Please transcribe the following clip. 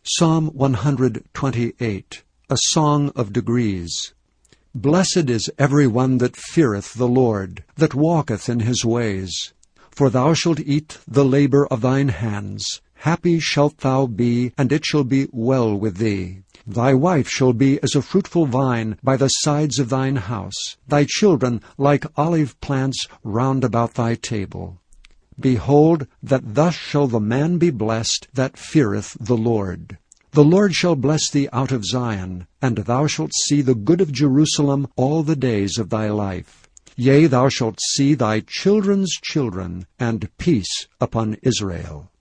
Psalm 128, a song of degrees. Blessed is every one that feareth the Lord, that walketh in his ways. For thou shalt eat the labor of thine hands. Happy shalt thou be, and it shall be well with thee. Thy wife shall be as a fruitful vine by the sides of thine house, thy children like olive plants round about thy table. Behold, that thus shall the man be blessed that feareth the Lord. The Lord shall bless thee out of Zion, and thou shalt see the good of Jerusalem all the days of thy life. Yea, thou shalt see thy children's children, and peace upon Israel.